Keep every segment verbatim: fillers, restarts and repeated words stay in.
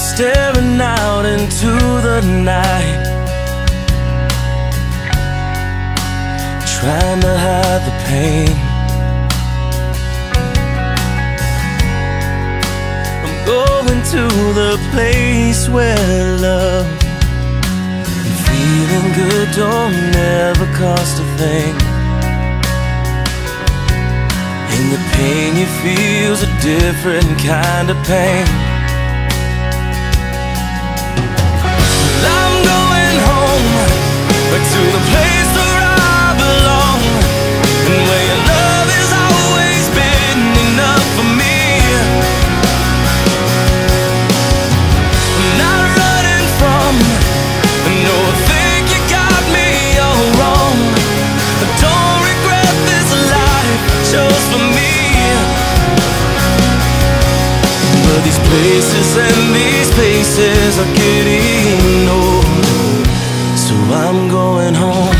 staring out into the night, trying to hide the pain. I'm going to the place where love and feeling good don't ever cost a thing. And the pain you feel's a different kind of pain. I'm going home, back to the place where I belong, and where your love has always been enough for me. I'm not running from, no, I think you got me all wrong. I don't regret this life I chose for me. But these places and these places are getting old, so I'm going home.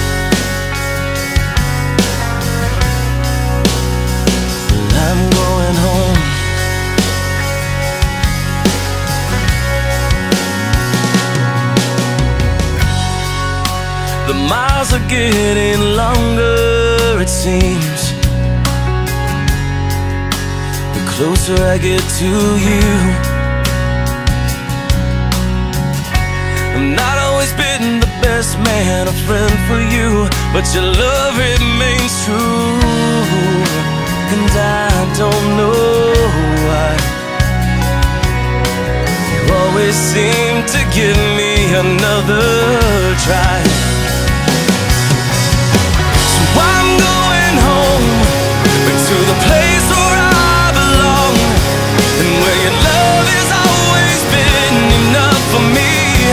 Well, I'm going home. The miles are getting longer, it seems, the closer I get to you. I'm not always been the best man, a friend for you, but your love remains true. And I don't know why you always seem to give me another try. So I'm going home, back to the place where I belong, and where your love has always been enough for me.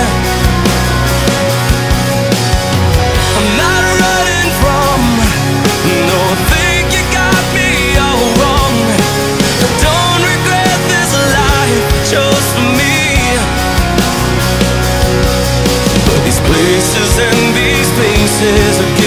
I'm not running from, no, I think you got me all wrong. I don't regret this life I chose for me. But these places and these places are